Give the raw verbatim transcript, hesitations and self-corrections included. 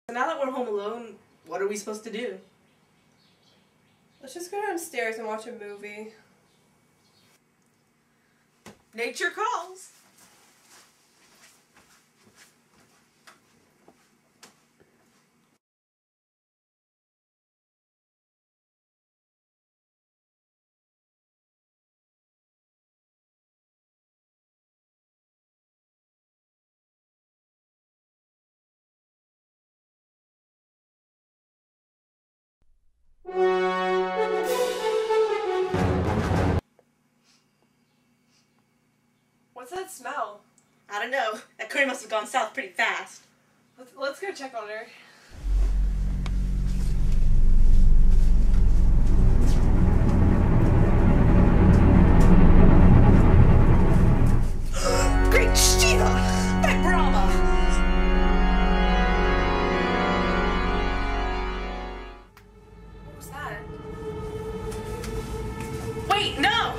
So now that we're home alone, what are we supposed to do? Let's just go downstairs and watch a movie. Nature calls. What's that smell? I don't know. That curry must have gone south pretty fast. Let's, let's go check on her. Great Shiva! By Brahma! What was that? Wait, no!